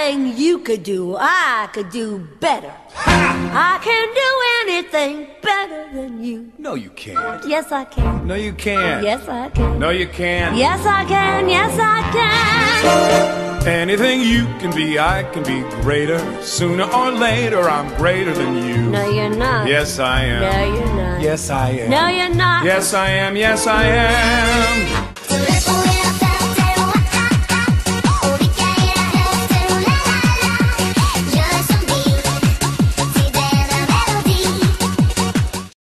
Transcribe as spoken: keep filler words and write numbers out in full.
Anything you could do, I could do better. I can do anything better than you. No, you can't. Yes, I can. No, you can't. Yes, I can. No, you can't. Yes, I can. Yes, I can. Anything you can be, I can be greater. Sooner or later, I'm greater than you. No, you're not. Yes, I am. No, you're not. Yes, I am. No, you're not. Yes, I am. Yes, I am.